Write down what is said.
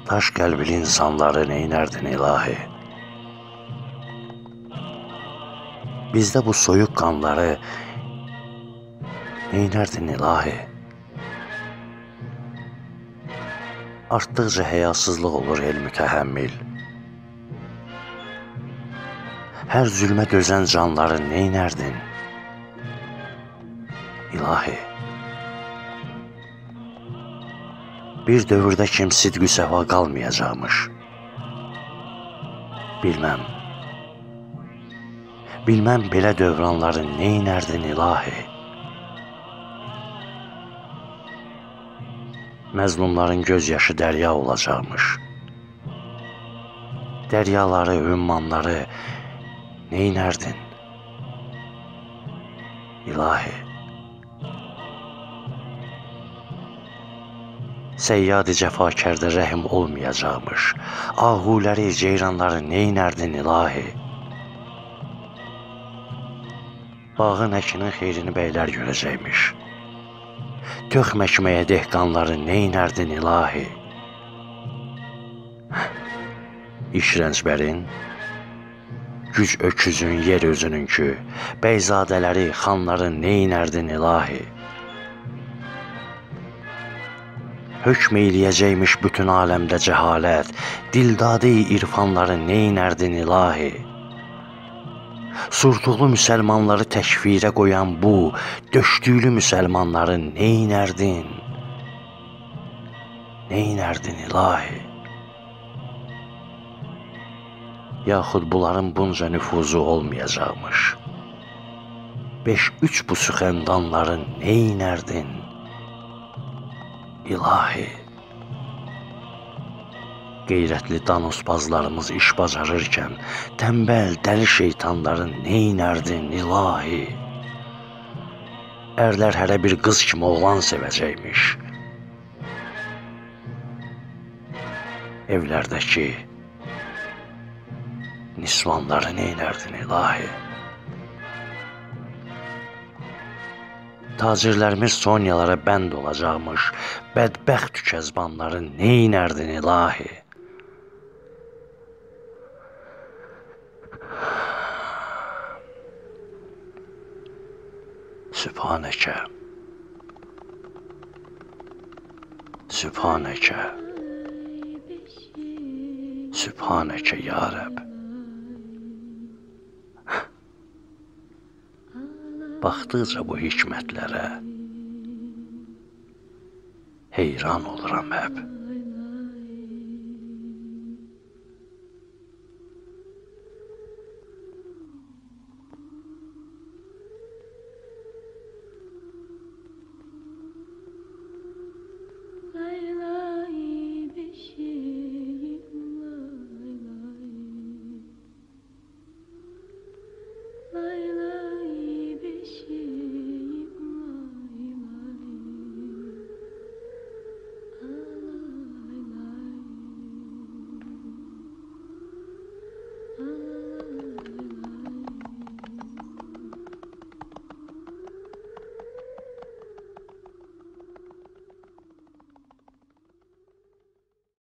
Daş qəlbli insanları neynərdin ilahi? Bizdə bu soyuq qanları neynərdin ilahi? Artdıqca həyasızlıq olur el mütəhəmmil. Hər zülmə dözən canları neynərdin ilahi? Bir dövrdə kim sidqü səva qalmayacaqmış. Bilməm belə dövranları neynərdin ilahi? Məzlumların göz yaşı dərya olacaqmış. Dəryaları, ümmanları neynərdin ilahi? Səyyad-ı cəfakərdə rəhim olmayacaqmış. Ahuləri, ceyranları neynərdin ilahi? Bağın əkinin xeyrini bəylər görəcəkmiş. Töxm əkməyə dehqanları neynərdin ilahi? İşrəncbərin, güc öküzün, yer özününkü, bəyzadələri, xanları neynərdin ilahi? Hökm eyləyəcəkmiş bütün aləmdə cəhalət, dildadı irfanları neynərdin ilahi? Surtuqlu müsəlmanları təkfirə qoyan bu, döşdüylü müsəlmanları neynərdin? Neynərdin ilahi? Yaxud bunların bunca nüfuzu olmayacaqmış. 5-3 bu süxəndanları neynərdin ilahi? Qeyrətli danuspazlarımız iş bacarırkən, tənbəl, dəli şeytanları neynərdin ilahi? Ərlər hərə bir qız kimi oğlan sevəcəkmiş. Evlərdəki nisvanları neynərdin ilahi? Tacirlərimiz Sonyalara bənd olacaqmış. Bədbəxt tükəzbanları neynərdin ilahi? Sübhanəkə, Sübhanəkə, Sübhanəkə ya Rəbb. Baxdıqca bu hikmətlərə heyran oluram həb.